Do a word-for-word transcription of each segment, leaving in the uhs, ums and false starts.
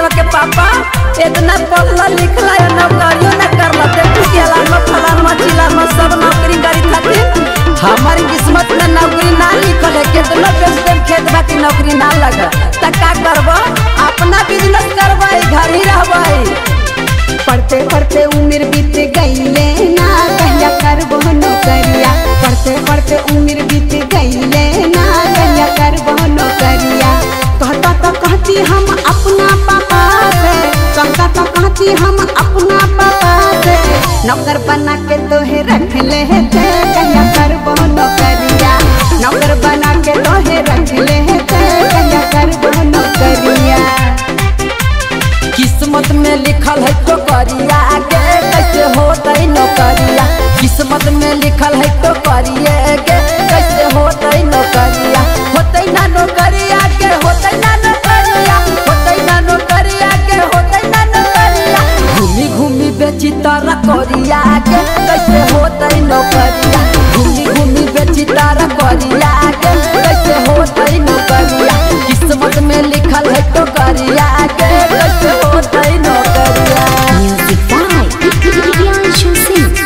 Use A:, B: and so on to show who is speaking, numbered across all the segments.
A: मनवा के पापा इतना पढ़ला लिखला नौकरियों न करला देखू के लामा फलामा चिलामा सब नौकरी करी खातिर हमारी किस्मत में नौकरी ना लिखल है कितना बेचते खेत बाकी नौकरी ना लगा त का करबो अपना बिजनेस करबै घर ही रहबै।
B: पढ़ते पढ़ते उम्र बीत गईले ना कहिया करबो नौकरिया पढ़ते पढ़ते उम्र बीत गईले ना कहिया करबो नौकरिया। कहता तो कहती हम अपना पापा से कहता तो कहती हम अपना पापा से नौकर बना के तोहे रख ले थे कहिया करबो नौकरिया नौकर बना के तोहे रख ले थे कहिया करबो नौकरिया।
A: किस्मत में लिखल है तो करिया के कैसे होतै नौकरिया किस्मत में लिखल है तो करिए के कैसे होतै नौकरिया होतै ना नौकरिया के होतै ना नौकरिया होतै ना नौकरिया के होतै ना नौकरिया घूमी घूमी बेची तारा करिया के कैसे होतै नौकरिया घूमी घूमी बेची तारा करिया के कैसे होतै नौकरिया किस्मत में लिखल है तो करिया के कैसे होतै नौकरिया।
B: Music by Priyanshu Singh।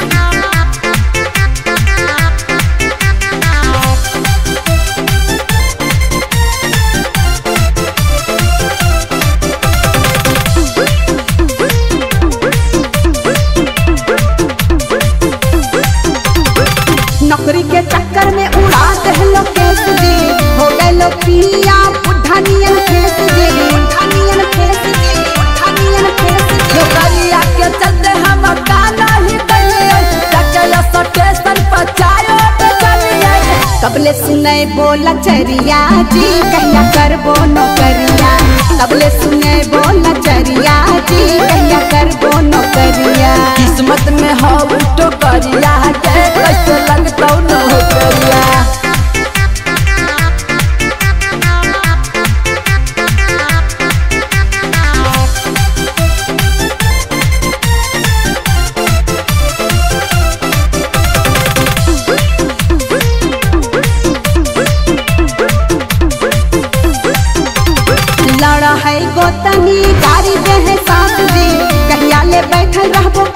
B: नौकरी के चक्कर में उड़ा दहलो केस दे हो गए पिया बुढ़ानियन फेस दे बुढ़ानियन फेस दे बुढ़ानियन फेस दे।
A: नौकरिया के चलते हम काला ही गइए टकला स्टेशन पर चायो पे चलिए
B: कबले सुने बोला चरिया जी कहिया करबो नौकरिया कबले सुने बोला चरिया जी कहिया करबो नौकरिया।
A: किस्मत में हो तो करिया के कैसे लगतौ नौकरिया।
B: लड़ा है गोतनी गाड़ी दे है साथ दे कहिया ले बैठल रहबो